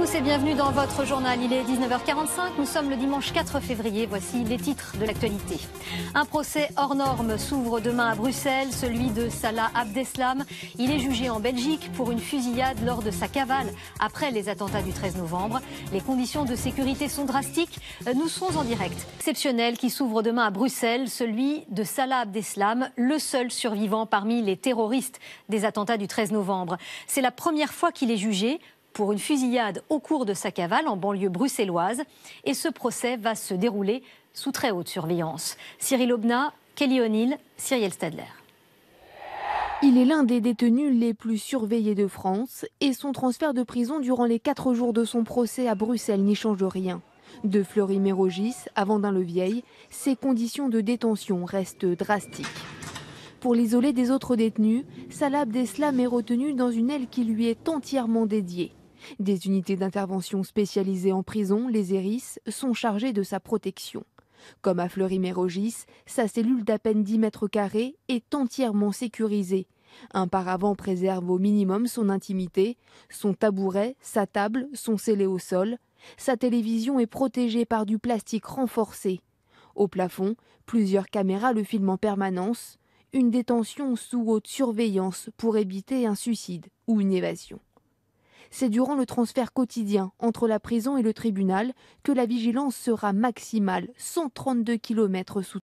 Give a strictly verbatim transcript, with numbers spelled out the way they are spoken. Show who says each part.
Speaker 1: tous et bienvenue dans votre journal. Il est dix-neuf heures quarante-cinq, nous sommes le dimanche quatre février. Voici les titres de l'actualité. Un procès hors norme s'ouvre demain à Bruxelles, celui de Salah Abdeslam. Il est jugé en Belgique pour une fusillade lors de sa cavale après les attentats du treize novembre. Les conditions de sécurité sont drastiques. Nous serons en direct. Exceptionnel qui s'ouvre demain à Bruxelles, celui de Salah Abdeslam, le seul survivant parmi les terroristes des attentats du treize novembre. C'est la première fois qu'il est jugé pour une fusillade au cours de sa cavale en banlieue bruxelloise. Et ce procès va se dérouler sous très haute surveillance. Cyril Aubenas, Kelly O'Neill, Cyrielle Stadler.
Speaker 2: Il est l'un des détenus les plus surveillés de France et son transfert de prison durant les quatre jours de son procès à Bruxelles n'y change rien. De Fleury-Mérogis à Vendin-le-Vieil, ses conditions de détention restent drastiques. Pour l'isoler des autres détenus, Salah Abdeslam est retenu dans une aile qui lui est entièrement dédiée. Des unités d'intervention spécialisées en prison, les E R I S, sont chargées de sa protection. Comme à Fleury-Mérogis, sa cellule d'à peine dix mètres carrés est entièrement sécurisée. Un paravent préserve au minimum son intimité. Son tabouret, sa table sont scellés au sol. Sa télévision est protégée par du plastique renforcé. Au plafond, plusieurs caméras le filment en permanence. Une détention sous haute surveillance pour éviter un suicide ou une évasion. C'est durant le transfert quotidien entre la prison et le tribunal que la vigilance sera maximale, cent trente-deux kilomètres sous